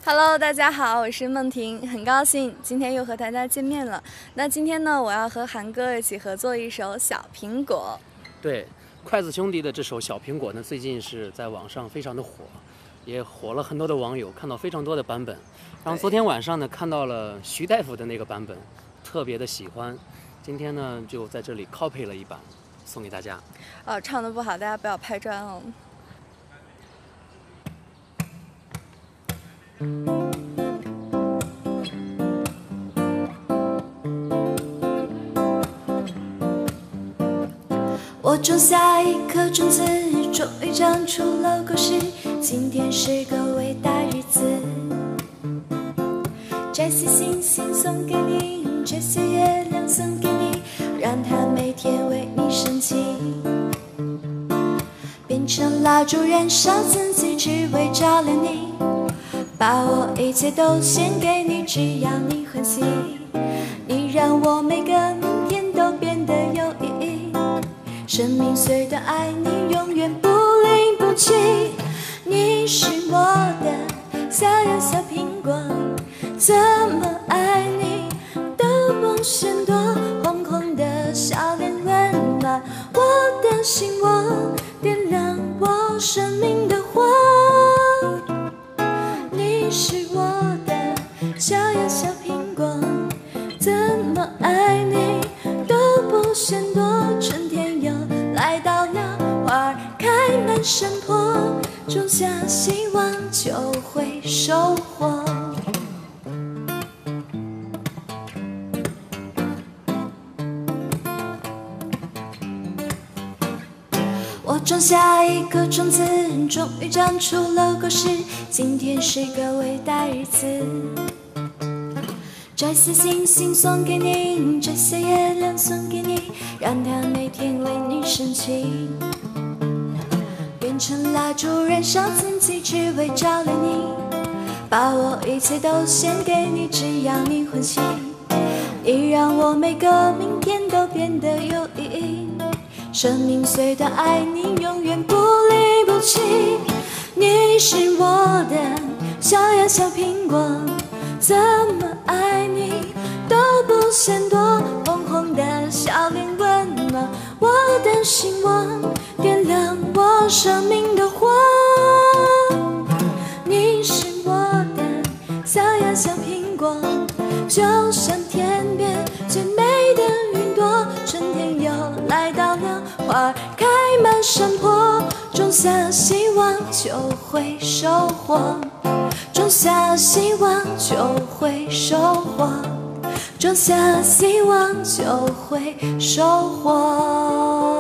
Hello， 大家好，我是梦婷，很高兴今天又和大家见面了。那今天呢，我要和韩哥一起合作一首《小苹果》。 对，筷子兄弟的这首《小苹果》呢，最近是在网上非常的火，也火了很多的网友，看到非常多的版本。然后昨天晚上呢，看到了徐大夫的那个版本，特别的喜欢。今天呢，就在这里 copy 了一版，送给大家。 唱得不好，大家不要拍砖哦。 我种下一颗种子，终于长出了果实。今天是个伟大日子，摘些星星送给你，摘些月亮送给你，让它每天为你升起，变成蜡烛燃烧自己，只为照亮你。把我一切都献给你，只要你欢喜。你让我每个明天都变得有意义。生命虽短，爱你永远不离不弃。你是我的小呀小苹果，怎么爱你都不嫌多。红红的笑脸温暖我的心窝，点亮我生命的火。你是我的小呀小苹果，怎么爱你都不嫌多。春天又来到了，花儿开满山坡，种下希望就会收获。我种下一颗种子，终于长出了果实。今天是个伟大日子，摘些星星送给你，摘些月亮送给你，让它每天为你升起，变成蜡烛燃烧自己，只为照亮你。把我一切都献给你，只要你欢喜。你让我每个明天都变得有意义。生命虽短，爱你永远不离不弃。你是我的小呀小苹果，怎么爱你都不嫌多。红红的笑脸温暖我的心窝，点亮我生命的火。你是我的小呀小苹果，就像天边最美的云朵。春天又来到了，花开满山坡，种下希望就会收获，种下希望就会收获，种下希望就会收获。